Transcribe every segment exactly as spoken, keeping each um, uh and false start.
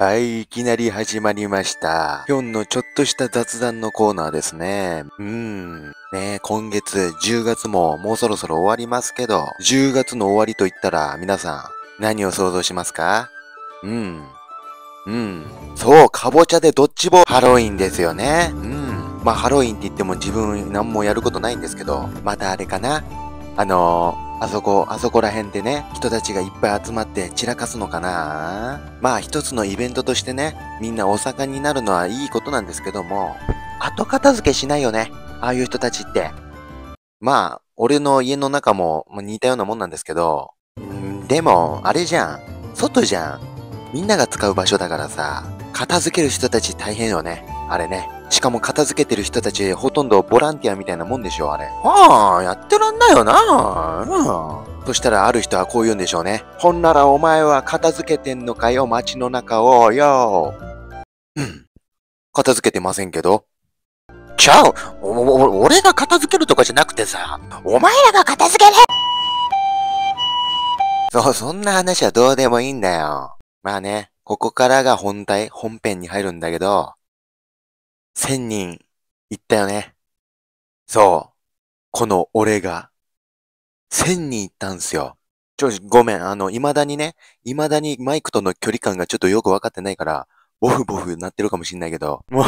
はい、いきなり始まりました。今日のちょっとした雑談のコーナーですね。うーん。ね今月じゅうがつももうそろそろ終わりますけど、じゅうがつの終わりと言ったら皆さん何を想像しますか？うん。うん。そう、かぼちゃでドッジボールハロウィンですよね。うん。まあハロウィンって言っても自分何もやることないんですけど、またあれかな。あのー、あそこ、あそこら辺でね、人たちがいっぱい集まって散らかすのかな。まあ一つのイベントとしてね、みんなお盛んになるのはいいことなんですけども、後片付けしないよね。ああいう人たちって。まあ、俺の家の中もまあ似たようなもんなんですけど、んでも、あれじゃん。外じゃん。みんなが使う場所だからさ、片付ける人たち大変よね。あれね。しかも片付けてる人たちほとんどボランティアみたいなもんでしょ、あれ。はあ、やってらんないよな。うん。そしたらある人はこう言うんでしょうね。ほんならお前は片付けてんのかよ、街の中を、よ。うん。片付けてませんけど。ちゃう、お、お、俺が片付けるとかじゃなくてさ、お前らが片付けれ。そう、そんな話はどうでもいいんだよ。まあね、ここからが本題、本編に入るんだけど、千人行ったよね。そう。この俺が、千人行ったんすよ。ちょ、ごめん。あの、未だにね、未だにマイクとの距離感がちょっとよくわかってないから、ボフボフなってるかもしんないけど、もう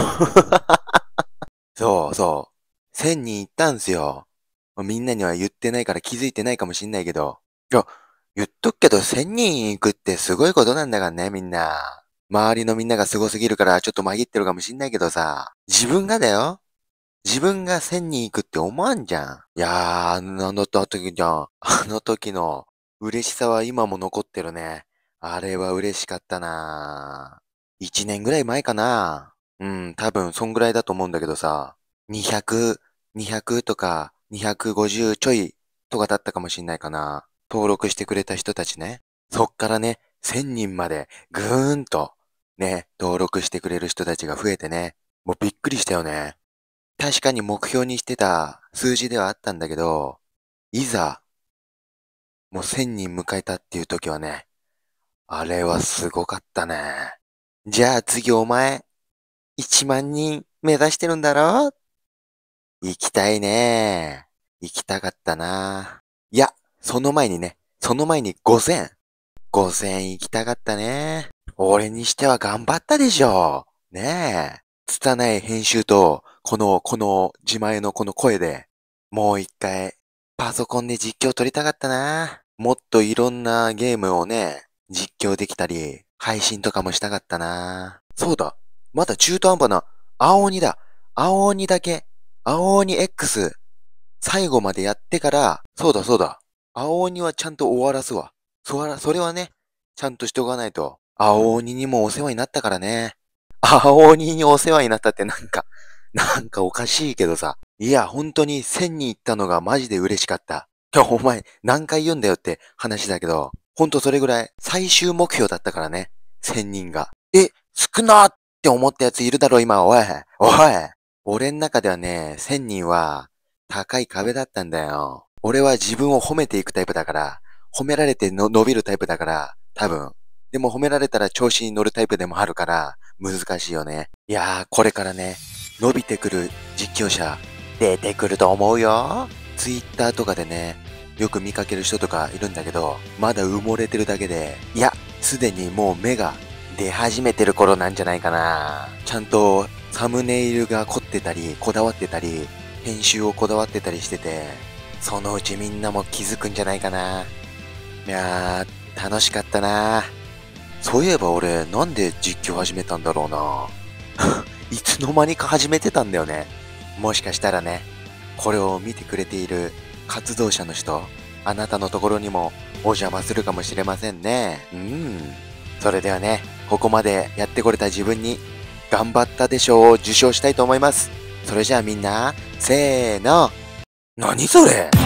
そうそう。千人行ったんすよ。みんなには言ってないから気づいてないかもしんないけど。いや、言っとくけど千人行くってすごいことなんだからね、みんな。周りのみんながすごすぎるからちょっと紛ってるかもしんないけどさ。自分がだよ。自分が千人行くって思わんじゃん。いやー、あの時じゃん。あの時の嬉しさは今も残ってるね。あれは嬉しかったなー。一年ぐらい前かな。うん、多分そんぐらいだと思うんだけどさ。にひゃく、にひゃくとかにひゃくごじゅうちょいとかだったかもしんないかな。登録してくれた人たちね。そっからね、千人までぐーんとね、登録してくれる人たちが増えてね。もうびっくりしたよね。確かに目標にしてた数字ではあったんだけど、いざ、もう千人迎えたっていう時はね、あれはすごかったね。じゃあ次お前、一万人目指してるんだろ？行きたいね。行きたかったな。いや、その前にね、その前にごせん。ごせん行きたかったね。俺にしては頑張ったでしょ。ねえ。拙い編集と、この、この自前のこの声で、もう一回、パソコンで実況撮りたかったな。もっといろんなゲームをね、実況できたり、配信とかもしたかったな。そうだ。まだ中途半端な、青鬼だ。青鬼だけ。青鬼 X、最後までやってから、そうだそうだ。青鬼はちゃんと終わらすわ。そら、それはね、ちゃんとしておかないと。青鬼にもお世話になったからね。青鬼にお世話になったってなんか、なんかおかしいけどさ。いや、本当に千人行ったのがマジで嬉しかった。いや、お前、何回言うんだよって話だけど、ほんとそれぐらい最終目標だったからね。千人が。え、少なって思ったやついるだろ、今、おい。おい。俺ん中ではね、千人は高い壁だったんだよ。俺は自分を褒めていくタイプだから、褒められての伸びるタイプだから、多分。でも褒められたら調子に乗るタイプでもあるから、難しいよね。いやー、これからね、伸びてくる実況者、出てくると思うよ。ツイッターとかでね、よく見かける人とかいるんだけど、まだ埋もれてるだけで、いや、すでにもう目が出始めてる頃なんじゃないかな。ちゃんとサムネイルが凝ってたり、こだわってたり、編集をこだわってたりしてて、そのうちみんなも気づくんじゃないかな。いやー、楽しかったな。そういえば俺、なんで実況始めたんだろうな。いつの間にか始めてたんだよね。もしかしたらね、これを見てくれている活動者の人、あなたのところにもお邪魔するかもしれませんね。うん。それではね、ここまでやってこれた自分に、頑張ったで賞を受賞したいと思います。それじゃあみんな、せーの。何それ？